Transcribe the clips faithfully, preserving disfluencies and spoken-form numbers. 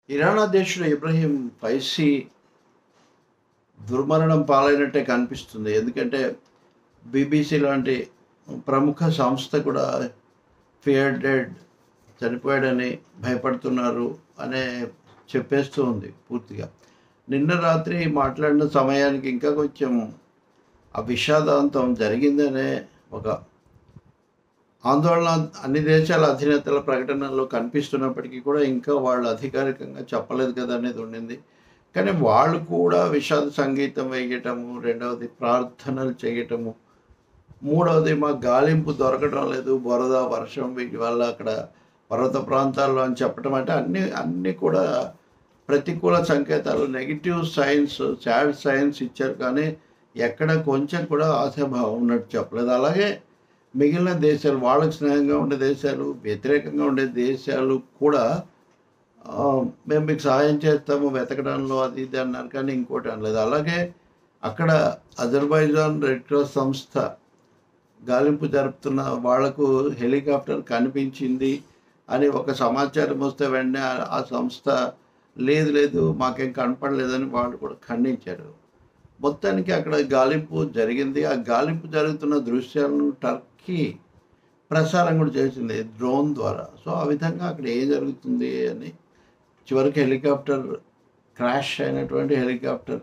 Iran అధ్యక్షుడు Ebrahim Raisi దుర్మరణం పాలైనట్టే కనిపిస్తుంది. ఎందుకంటే బీబీసీ లాంటి ప్రముఖ సంస్థ కూడా ఫియర్ డెడ్, చనిపోయాడని భయపడుతున్నారు అనే చెప్పేస్తూ ఉంది పూర్తిగా. నిన్న రాత్రి మాట్లాడిన సమయానికి ఇంకా కొంచెం ఆ విషాదాంతం జరిగిందనే ఒక ఆందోళన అన్ని దేశాల అధినేతల ప్రకటనలో కనిపిస్తున్నప్పటికీ కూడా ఇంకా వాళ్ళు అధికారికంగా చెప్పలేదు కదా అనేది ఉండింది. కానీ వాళ్ళు కూడా విషాద సంగీతం వేయటము, రెండవది ప్రార్థనలు చేయటము, మూడవది మాకు గాలింపు దొరకడం లేదు, బురద వర్షం వీటి వల్ల అక్కడ పర్వత ప్రాంతాల్లో అని చెప్పడం, అంటే అన్ని అన్నీ కూడా ప్రతికూల సంకేతాలు, నెగిటివ్ సైన్స్, సాడ్ సైన్స్ ఇచ్చారు. కానీ ఎక్కడ కొంచెం కూడా ఆశాభావం ఉన్నట్టు చెప్పలేదు. అలాగే మిగిలిన దేశాలు, వాళ్ళకి స్నేహంగా ఉండే దేశాలు, వ్యతిరేకంగా ఉండే దేశాలు కూడా మేము మీకు సహాయం చేస్తాము వెతకడంలో అది ఇది అన్నారు, కానీ ఇంకోటి అనలేదు. అలాగే అక్కడ అజర్బైజాన్ రెడ్ క్రాస్ సంస్థ గాలింపు జరుపుతున్న వాళ్లకు హెలికాప్టర్ కనిపించింది అని ఒక సమాచారం వస్తే వెంటనే ఆ సంస్థ లేదు లేదు మాకేం కనపడలేదని వాళ్ళు కూడా ఖండించారు. మొత్తానికి అక్కడ గాలింపు జరిగింది. ఆ గాలింపు జరుగుతున్న దృశ్యాలను టర్కీ ప్రసారం కూడా చేసింది డ్రోన్ ద్వారా. సో ఆ విధంగా అక్కడ ఏం జరుగుతుంది అని చివరికి హెలికాప్టర్ క్రాష్ అయినటువంటి హెలికాప్టర్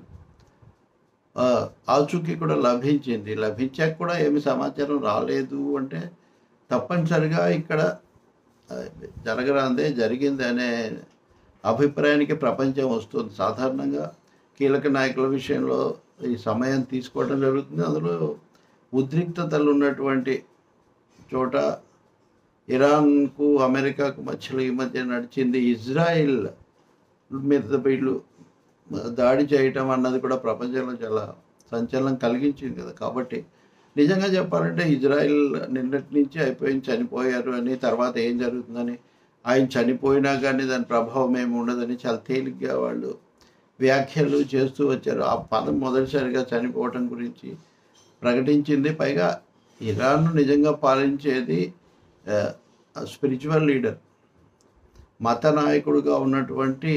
ఆచూకీ కూడా లభించింది. లభించాక కూడా ఏమి సమాచారం రాలేదు అంటే తప్పనిసరిగా ఇక్కడ జరగరాందే జరిగింది అనే అభిప్రాయానికి ప్రపంచం వస్తుంది. సాధారణంగా కీలక నాయకుల విషయంలో ఈ సమయం తీసుకోవడం జరుగుతుంది. అందులో ఉద్రిక్తతలు ఉన్నటువంటి చోట ఇరాన్కు అమెరికాకు మధ్యలో ఈ మధ్య నడిచింది ఇజ్రాయిల్ మీద వీళ్ళు దాడి చేయటం అన్నది కూడా ప్రపంచంలో చాలా సంచలనం కలిగించింది కదా. కాబట్టి నిజంగా చెప్పాలంటే ఇజ్రాయిల్ నిన్నటి నుంచి అయిపోయింది, చనిపోయారు అని, తర్వాత ఏం జరుగుతుందని, ఆయన చనిపోయినా కానీ దాని ప్రభావం ఏమి ఉండదని చాలా తేలిగ్గా వాళ్ళు వ్యాఖ్యలు చేస్తూ వచ్చారు. ఆ పదం మొదటిసారిగా చనిపోవటం గురించి ప్రకటించింది. పైగా ఇరాన్ను నిజంగా పాలించేది స్పిరిచువల్ లీడర్, మత నాయకుడుగా ఉన్నటువంటి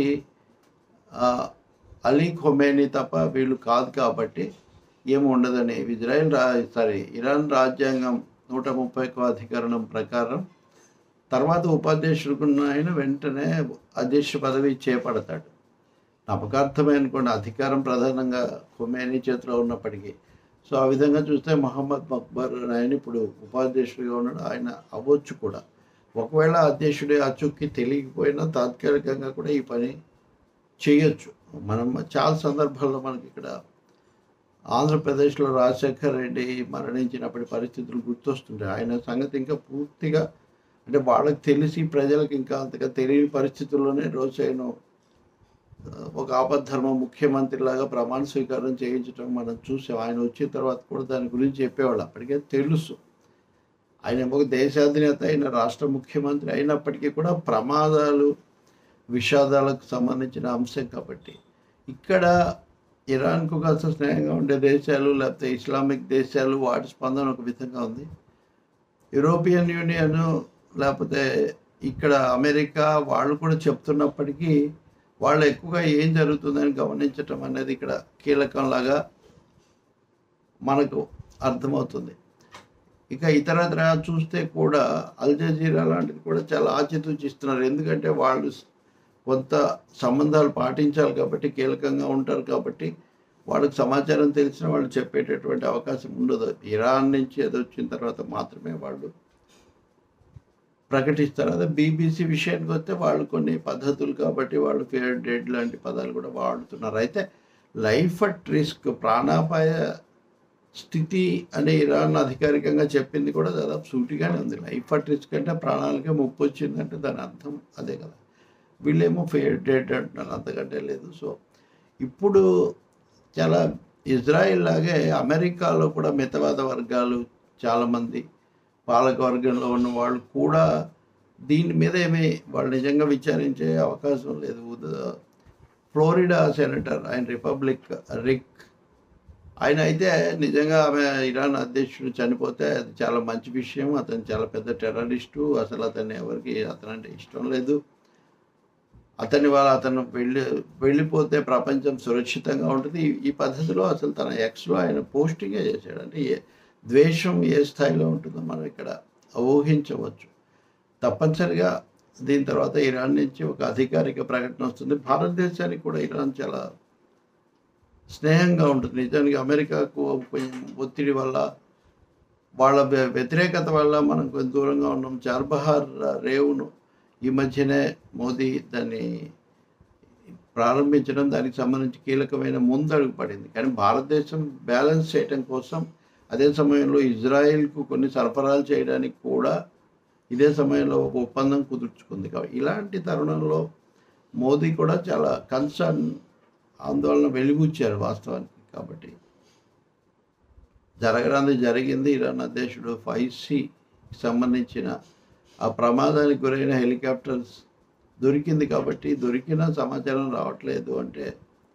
అలీ ఖొమేనీ తప్ప వీళ్ళు కాదు. కాబట్టి ఏమి ఉండదని ఇజ్రాయెల్ రా సారీ ఇరాన్ రాజ్యాంగం నూట ముప్పైకో అధికరణం ప్రకారం తర్వాత ఉపాధ్యక్షుడుకున్న ఆయన వెంటనే అధ్యక్ష పదవి చేపడతాడు. నమ్మకార్థమే అనుకోండి, అధికారం ప్రధానంగా ఖొమేనీ చేతిలో ఉన్నప్పటికీ. సో ఆ విధంగా చూస్తే మహమ్మద్ మక్బర్ ఆయన ఇప్పుడు ఉపాధ్యక్షుడిగా ఉన్నాడు, ఆయన అవ్వచ్చు కూడా. ఒకవేళ అధ్యక్షుడి అచుక్కి తెలియకపోయినా తాత్కాలికంగా కూడా ఈ పని చేయొచ్చు. మనం చాలా సందర్భాల్లో మనకి ఇక్కడ ఆంధ్రప్రదేశ్లో రాజశేఖర్ రెడ్డి మరణించినప్పటి పరిస్థితులు గుర్తొస్తుంటాయి. ఆయన సంగతి ఇంకా పూర్తిగా అంటే వాళ్ళకి తెలిసి ప్రజలకు ఇంకా అంతగా తెలియని పరిస్థితుల్లోనే రోజైన ఒక ఆపద్ధర్మ ముఖ్యమంత్రిలాగా ప్రమాణ స్వీకారం చేయించడం మనం చూసాం. ఆయన వచ్చిన తర్వాత కూడా దాని గురించి చెప్పేవాళ్ళు, అప్పటికే తెలుసు. ఆయన ఒక దేశాధినేత అయిన రాష్ట్ర ముఖ్యమంత్రి అయినప్పటికీ కూడా ప్రమాదాలు, విషాదాలకు సంబంధించిన అంశం కాబట్టి ఇక్కడ ఇరాన్కు కాస్త స్నేహంగా ఉండే దేశాలు లేకపోతే ఇస్లామిక్ దేశాలు వాటి స్పందన ఒక విధంగా ఉంది. యూరోపియన్ యూనియన్ లేకపోతే ఇక్కడ అమెరికా వాళ్ళు కూడా చెప్తున్నప్పటికీ వాళ్ళు ఎక్కువగా ఏం జరుగుతుందని గమనించటం అనేది ఇక్కడ కీలకంలాగా మనకు అర్థమవుతుంది. ఇక ఇతరత్ర చూస్తే కూడా అల్ జజీరా లాంటిది కూడా చాలా ఆచితూచిస్తున్నారు. ఎందుకంటే వాళ్ళు కొంత సంబంధాలు పాటించాలి కాబట్టి, కీలకంగా ఉంటారు కాబట్టి వాళ్ళకి సమాచారం తెలిసిన వాళ్ళు చెప్పేటటువంటి అవకాశం ఉండదు. ఇరాన్ నుంచి ఏదో వచ్చిన తర్వాత మాత్రమే వాళ్ళు ప్రకటిస్తారు. అదే బీబీసీ విషయానికి వస్తే వాళ్ళు కొన్ని పద్ధతులు కాబట్టి వాళ్ళు ఫియర్ డెడ్ లాంటి పదాలు కూడా వాడుతున్నారు. అయితే లైఫ్ అట్ రిస్క్, ప్రాణాపాయ స్థితి అని ఇరాన్ అధికారికంగా చెప్పింది కూడా దాదాపు సూటిగానే ఉంది. లైఫ్ అట్ రిస్క్ అంటే ప్రాణాలకే ముప్పు వచ్చిందంటే దాని అర్థం అదే కదా. వీళ్ళేమో ఫియర్ డెడ్ అంటున్నారు, అంతకంటే లేదు. సో ఇప్పుడు చాలా ఇజ్రాయిల్ లాగే అమెరికాలో కూడా మితవాద వర్గాలు చాలామంది, పాలక వర్గంలో ఉన్న వాళ్ళు కూడా దీని మీద ఏమీ వాళ్ళు నిజంగా విచారించే అవకాశం లేదు. ఫ్లోరిడా సెనేటర్ ఆయన రిపబ్లిక్ రిక్ ఆయన అయితే నిజంగా ఆమె ఇరాన్ అధ్యక్షుడు చనిపోతే అది చాలా మంచి విషయం. అతను చాలా పెద్ద టెర్రరిస్టు, అసలు అతన్ని ఎవరికి అతనంటే ఇష్టం లేదు. అతని వాళ్ళ అతను వెళ్ళి వెళ్ళిపోతే ప్రపంచం సురక్షితంగా ఉంటుంది. ఈ ఈ పద్ధతిలో అసలు తన ఎక్స్‌లో ఆయన పోస్టింగే చేశాడు. అంటే ఏ ద్వేషం ఏ స్థాయిలో ఉంటుందో మనం ఇక్కడ ఊహించవచ్చు. తప్పనిసరిగా దీని తర్వాత ఇరాన్ నుంచి ఒక అధికారిక ప్రకటన వస్తుంది. భారతదేశానికి కూడా ఇరాన్ చాలా స్నేహంగా ఉంటుంది. నిజానికి అమెరికాకు కొంచెం ఒత్తిడి వల్ల, వాళ్ళ వ్య వ్యతిరేకత వల్ల మనం కొంచెం దూరంగా ఉన్నాం. చాబహార్ రేవును ఈ మధ్యనే మోదీ దాన్ని ప్రారంభించడం, దానికి సంబంధించి కీలకమైన ముందడుగు పడింది. కానీ భారతదేశం బ్యాలెన్స్ చేయడం కోసం అదే సమయంలో ఇజ్రాయెల్‌కు కొన్ని సరఫరాలు చేయడానికి కూడా ఇదే సమయంలో ఒక ఒప్పందం కుదుర్చుకుంది. కాబట్టి ఇలాంటి తరుణంలో మోదీ కూడా చాలా కన్సర్న్, ఆందోళన వెలిబుచ్చారు వాస్తవానికి. కాబట్టి జరగరానిది జరిగింది. ఇరాన్ అధ్యక్షుడు ఫైసీకి సంబంధించిన ఆ ప్రమాదానికి గురైన హెలికాప్టర్స్ దొరికింది. కాబట్టి దొరికిన సమాచారం రావట్లేదు అంటే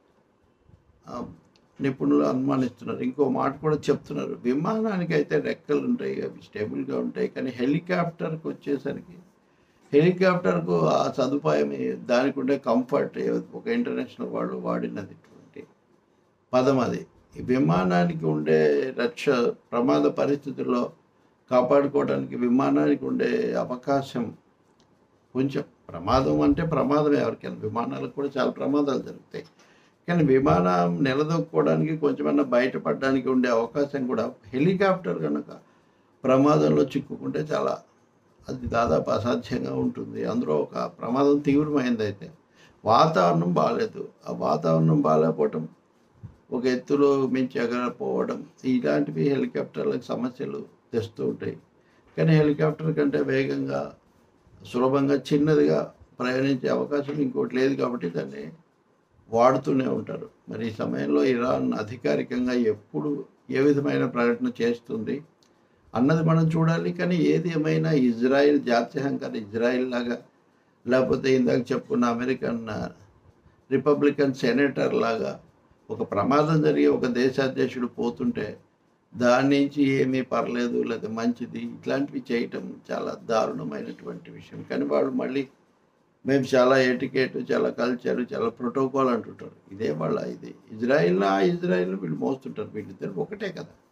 నిపుణులు అనుమానిస్తున్నారు. ఇంకో మాట కూడా చెప్తున్నారు, విమానానికి అయితే రెక్కలు ఉంటాయి, అవి స్టేబుల్గా ఉంటాయి. కానీ హెలికాప్టర్కి వచ్చేసరికి హెలికాప్టర్కు ఆ సదుపాయం, దానికి ఉండే కంఫర్ట్, ఒక ఇంటర్నేషనల్ వాళ్ళు వాడినటువంటి పదం అది. ఈ విమానానికి ఉండే రక్ష ప్రమాద పరిస్థితుల్లో కాపాడుకోవడానికి విమానానికి ఉండే అవకాశం కొంచెం, ప్రమాదం అంటే ప్రమాదం ఎవరికైనా, విమానాలకు కూడా చాలా ప్రమాదాలు జరుగుతాయి. కానీ విమానం నిలదొక్కుకోవడానికి కొంచెమన్నా బయటపడడానికి ఉండే అవకాశం కూడా, హెలికాప్టర్ కనుక ప్రమాదంలో చిక్కుకుంటే చాలా, అది దాదాపు అసాధ్యంగా ఉంటుంది. అందులో ఒక ప్రమాదం తీవ్రమైంది అయితే వాతావరణం బాగాలేదు. ఆ వాతావరణం బాగాలేకపోవటం, ఒక ఎత్తులో మించి ఎగరపోవడం, ఇలాంటివి హెలికాప్టర్లకు సమస్యలు తెస్తూ ఉంటాయి. కానీ హెలికాప్టర్ కంటే వేగంగా, సులభంగా, చిన్నదిగా ప్రయాణించే అవకాశం ఇంకోటి లేదు. కాబట్టి దాన్ని వాడుతూనే ఉంటారు. మరి ఈ సమయంలో ఇరాన్ అధికారికంగా ఎప్పుడు ఏ విధమైన ప్రకటన చేస్తుంది అన్నది మనం చూడాలి. కానీ ఏది ఏమైనా ఇజ్రాయిల్ జాత్యహంకార ఇజ్రాయిల్ లాగా, లేకపోతే ఇందాక చెప్పుకున్న అమెరికన్ రిపబ్లికన్ సెనేటర్ లాగా ఒక ప్రమాదం జరిగి ఒక దేశాధ్యక్షుడు పోతుంటే దాని నుంచి ఏమీ పర్లేదు, లేదా మంచిది, ఇట్లాంటివి చేయటం చాలా దారుణమైనటువంటి విషయం. కానీ వాళ్ళు మళ్ళీ మేము చాలా ఎటికేట్, చాలా కల్చర్, చాలా ప్రోటోకాల్ అంటుంటారు. ఇదే వాళ్ళ ఇది. ఇజ్రాయిల్‌ని ఆ ఇజ్రాయిల్‌ని వీళ్ళు మోస్తుంటారు. వీళ్ళిద్దరు ఒకటే కదా.